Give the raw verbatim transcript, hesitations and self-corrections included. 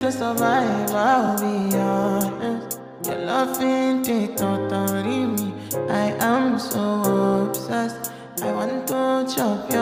To survive, I'll be honest. Your love ain't it, totally me. I am so obsessed. I want to chop your